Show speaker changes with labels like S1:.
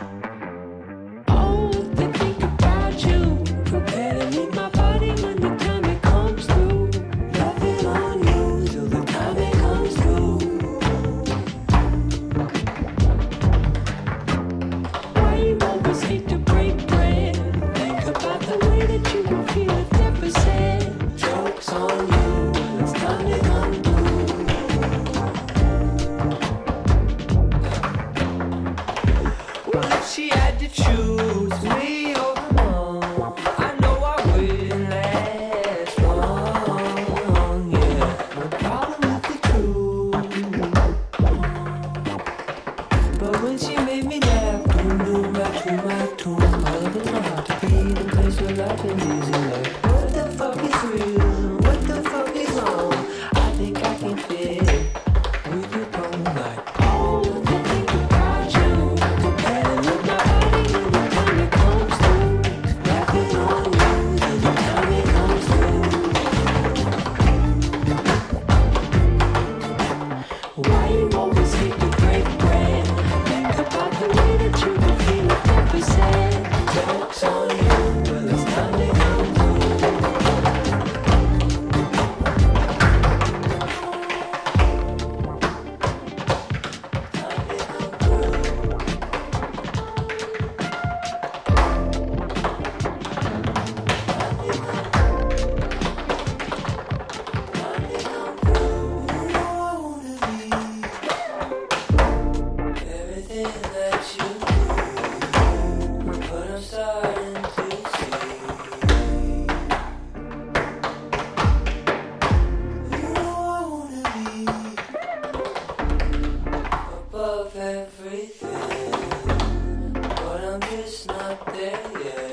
S1: Oh, they think about you. Prepare to meet my body when the time it comes through. Loving on you till the time it comes through. Why you always hate to break bread? Think about the way that you would feel if never said. Joke's on you when it's time to come through. Well, if she had to choose me or her mom, I know I wouldn't last long, yeah. No problem with the truth. But when she made me laugh, boom, boom, back to my tune. All of it's hard to be the place where life is easy. Like, what the fuck is real? What the fuck is wrong? I think I can fit with your tone. Like, oh, they think about you. Prepare to meet my body when the time it comes through. Laughing on you till the time it comes through. Why you always hate to break bread? Think about the way that you would feel if never said. Joke's on you, well it's time to come through. Everything that you do, but I'm starting to see. You know I wanna be above everything, but I'm just not there yet.